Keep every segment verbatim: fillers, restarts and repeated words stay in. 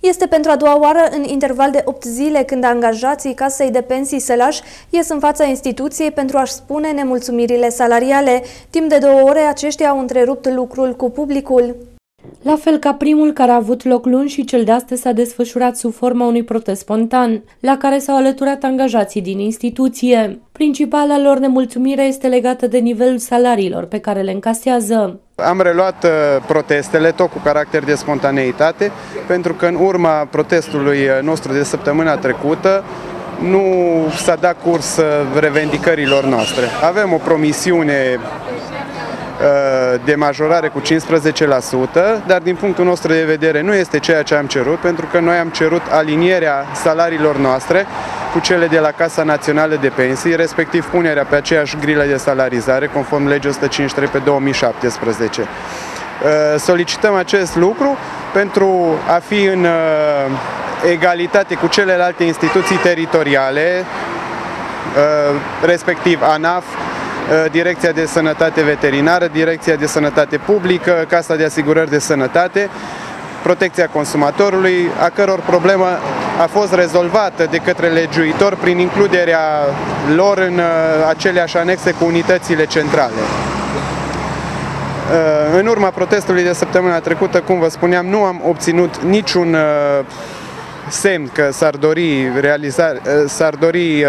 Este pentru a doua oară în interval de opt zile când angajații Casei de Pensii Sălaș ies în fața instituției pentru a-și spune nemulțumirile salariale. Timp de două ore aceștia au întrerupt lucrul cu publicul. La fel ca primul care a avut loc luni, și cel de astăzi s-a desfășurat sub forma unui protest spontan, la care s-au alăturat angajații din instituție. Principala lor nemulțumire este legată de nivelul salariilor pe care le încasează. Am reluat protestele tot cu caracter de spontaneitate, pentru că în urma protestului nostru de săptămâna trecută nu s-a dat curs revendicărilor noastre. Avem o promisiune de majorare cu cincisprezece la sută, dar din punctul nostru de vedere nu este ceea ce am cerut, pentru că noi am cerut alinierea salariilor noastre cu cele de la Casa Națională de Pensii, respectiv punerea pe aceeași grilă de salarizare, conform legii o sută cincizeci și trei pe două mii șaptesprezece. Solicităm acest lucru pentru a fi în egalitate cu celelalte instituții teritoriale, respectiv ANAF, Direcția de Sănătate Veterinară, Direcția de Sănătate Publică, Casa de Asigurări de Sănătate, Protecția Consumatorului, a căror problemă a fost rezolvată de către legiuitor prin includerea lor în aceleași anexe cu unitățile centrale. În urma protestului de săptămâna trecută, cum vă spuneam, nu am obținut niciun semn că s-ar dori, realiza, s-ar dori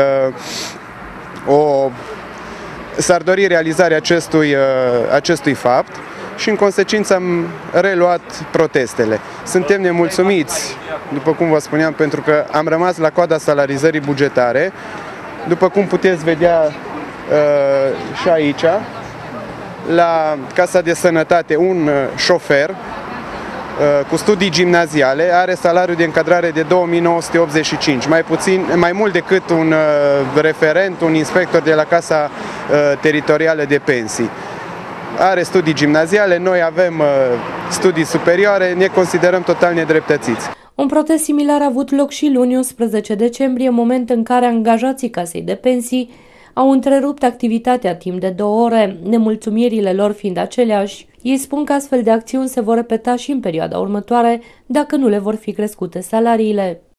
o S-ar dori realizarea acestui, acestui fapt și în consecință am reluat protestele. Suntem nemulțumiți, după cum vă spuneam, pentru că am rămas la coada salarizării bugetare. După cum puteți vedea uh, și aici, la Casa de Sănătate, un șofer uh, cu studii gimnaziale are salariu de încadrare de două mii nouă sute optzeci și cinci, mai puțin, mai mult decât un uh, referent, un inspector de la Casa uh, Teritorială de Pensii. Are studii gimnaziale, noi avem uh, studii superioare, ne considerăm total nedreptățiți. Un protest similar a avut loc și luni, unsprezece decembrie, moment în care angajații Casei de Pensii au întrerupt activitatea timp de două ore, nemulțumirile lor fiind aceleași. Ei spun că astfel de acțiuni se vor repeta și în perioada următoare, dacă nu le vor fi crescute salariile.